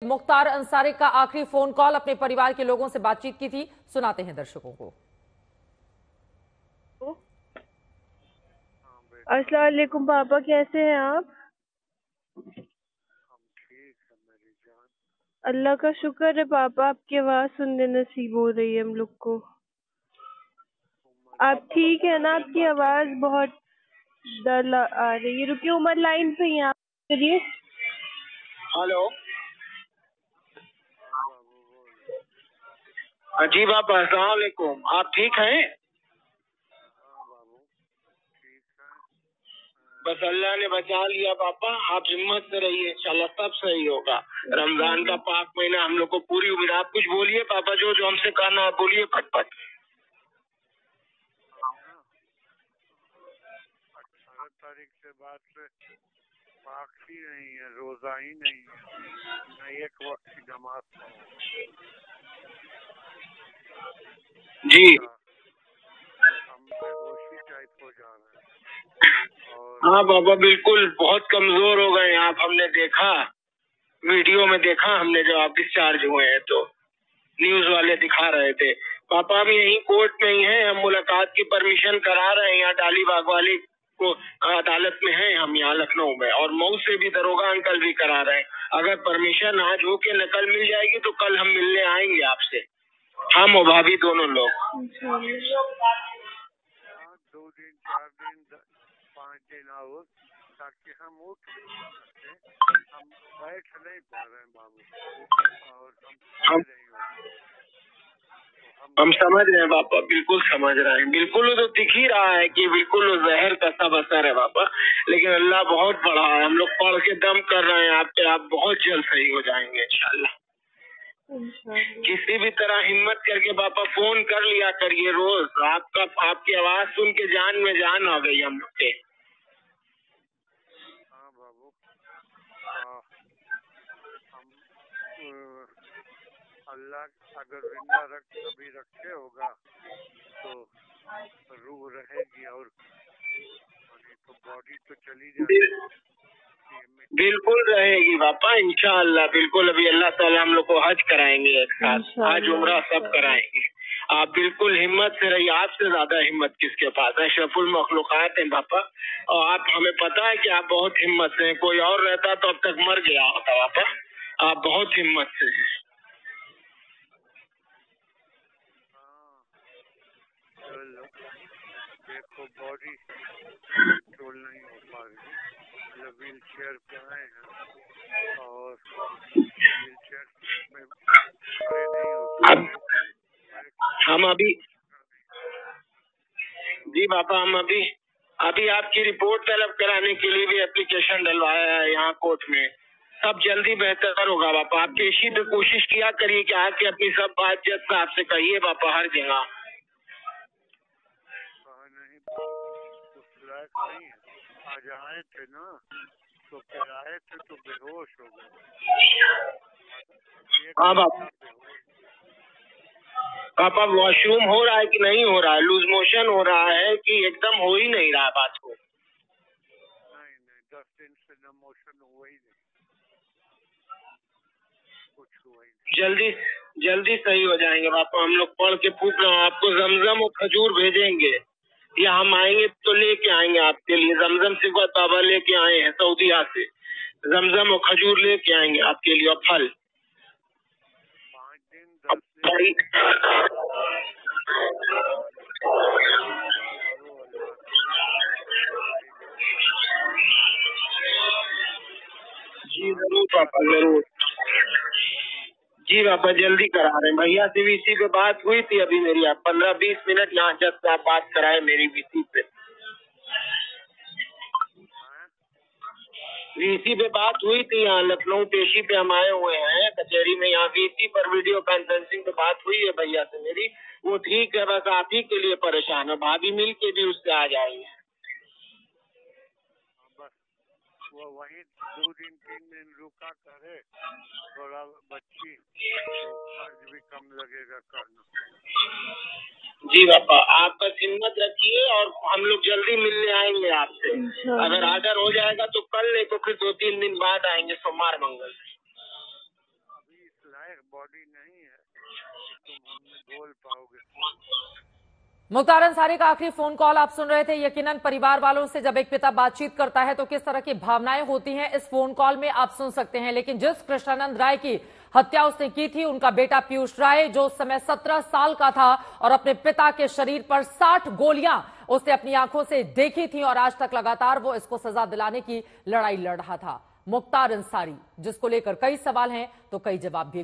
मुख्तार अंसारी का आखिरी phone call, अपने परिवार के लोगों से बातचीत की थी, सुनाते हैं दर्शकों को। अस्सलाम वालेकुम पापा, कैसे हैं आप? अल्लाह का शुक्र है पापा, आपकी आवाज सुनने नसीब हो रही है हम लोग को। आप ठीक है ना? आपकी आवाज बहुत डर आ रही है। रुकिए, उमर लाइन पे ही आप करिए। हेलो जी पापा, अस्सलाम वालेकुम। आप ठीक हैं? बस अल्लाह ने बचा लिया पापा, आप हिम्मत से रहिए, इंशाल्लाह सब सही होगा। रमजान का पाक महीना हम लोग को पूरी उम्मीद। आप कुछ बोलिए पापा, जो हमसे कहना है बोलिए फटफट। 18 तारीख के बाद से पाक ही नहीं है, रोजा ही नहीं है, न एक वक्त की नमाज पढ़ो जी हम बेहोशी टाइप हो जा रहे हैं। हाँ बाबा, बिल्कुल बहुत कमजोर हो गए आप। हमने देखा, वीडियो में देखा हमने, जब आप डिस्चार्ज हुए हैं तो न्यूज वाले दिखा रहे थे। पापा हम यही कोर्ट में ही हैं, हम मुलाकात की परमिशन करा रहे हैं यहाँ डालीबाग वाली को अदालत में हैं हम यहाँ लखनऊ में, और मऊ से भी दरोगा अंकल भी करा रहे हैं। अगर परमिशन आज हो के नकल मिल जाएगी तो कल हम मिलने आएंगे आपसे, हम और भाभी दोनों लोग। 2 दिन 4 दिन 5 दिन और, ताकि हम उठ सके। हम बैठ नहीं पा रहे हैं बाबू, और हम समझ रहे हैं पापा, बिल्कुल समझ रहे हैं, बिल्कुल। वो तो दिख ही रहा है कि बिल्कुल वो जहर का सब असर है पापा, लेकिन अल्लाह बहुत बड़ा है। हम लोग पढ़ के दम कर रहे हैं आप पे, आप बहुत जल्द सही हो जाएंगे इंशाल्लाह। किसी भी तरह हिम्मत करके पापा फोन कर लिया करिए रोज। आपकी आवाज सुन के जान में जान आ गई हम लोग के। हाँ बाबू, हम अल्लाह अगर जिंदा कभी रखे होगा तो रूह रहेगी, और तो बॉडी तो चली जाएगी। बिल्कुल रहेगी पापा इंशाअल्लाह, बिल्कुल। अभी अल्लाह ताला हम लोग को हज कराएंगे एक साथ, हज उम्रा सब कराएंगे। आप बिल्कुल हिम्मत से रहिए, आपसे ज्यादा हिम्मत किसके पास है? अशरफुल मखलूकात हैं पापा, और आप, हमें पता है कि आप बहुत हिम्मत से हैं। कोई और रहता तो अब तक मर गया होता पापा, आप बहुत हिम्मत से हैं। देखो बॉडी कंट्रोल नहीं हो पा रही, मतलब व्हील चेयर पे आए हैं और व्हील चेयर में खड़े नहीं होते। हम अभी जी पापा, हम अभी आपकी रिपोर्ट तलब कराने के लिए भी एप्लीकेशन डलवाया है यहाँ कोर्ट में। सब जल्दी बेहतर होगा पापा। आप पेशी पे कोशिश किया करिए कि आके अपनी सब बात जज साहब से कहिए पापा, हर जगह। नहीं है, आज आए थे ना, तो फिर आए थे तो बेहोश हो गए। हाँ पापा, वॉशरूम हो रहा है कि नहीं हो रहा है? लूज मोशन हो रहा है कि एकदम हो ही नहीं रहा बात को? नहीं 10 दिन से न मोशन हुआ ही नहीं, कुछ हुआ ही नहीं। जल्दी सही हो जाएंगे पापा। हम लोग पढ़ के फूक रहे हैं, आपको जमजम और खजूर भेजेंगे, या हम आएंगे तो लेके आएंगे आपके लिए। जमजम सिकत बाबा लेके आए हैं सऊदीया से, जमजम और खजूर लेके आएंगे आपके लिए, और फल। 5 दिन 10 दिन जी जरूर पापा, जरूर। जी पापा, जल्दी करा रहे हैं। भैया से भी इसी पे बात हुई थी अभी मेरी, आप 15-20 मिनट यहाँ जब से आप बात कराए मेरी वीसी पे। वीसी पे बात हुई थी यहाँ लखनऊ पेशी पे, हम आए हुए हैं कचहरी में। यहाँ वीसी पर वीडियो कॉन्फ्रेंसिंग पे बात हुई है भैया से मेरी, वो ठीक है। बस आप ही के लिए परेशान है, भाभी मिल के भी उससे आ जाएंगे। बस वो वही 2 दिन 3 दिन रुका करे, थोड़ा बच्ची तो खर्च भी कम लगेगा करना। जी पापा, आप बस हिम्मत रखिए, और हम लोग जल्दी मिलने आएंगे आपसे। अगर आर्डर हो जाएगा तो कल, नहीं तो फिर 2-3 दिन बाद आएंगे, सोमवार मंगल। लायक बॉडी नहीं है कि तुम हमने बोल पाओगे। मुख्तार अंसारी का आखिरी फोन कॉल आप सुन रहे थे। यकीनन परिवार वालों से जब एक पिता बातचीत करता है तो किस तरह की भावनाएं होती हैं इस फोन कॉल में आप सुन सकते हैं। लेकिन जिस कृष्णानंद राय की हत्या उसने की थी, उनका बेटा पीयूष राय, जो उस समय 17 साल का था और अपने पिता के शरीर पर 60 गोलियां उसने अपनी आंखों से देखी थी और आज तक लगातार वो इसको सजा दिलाने की लड़ाई लड़ रहा था। मुख्तार अंसारी, जिसको लेकर कई सवाल हैं तो कई जवाब भी।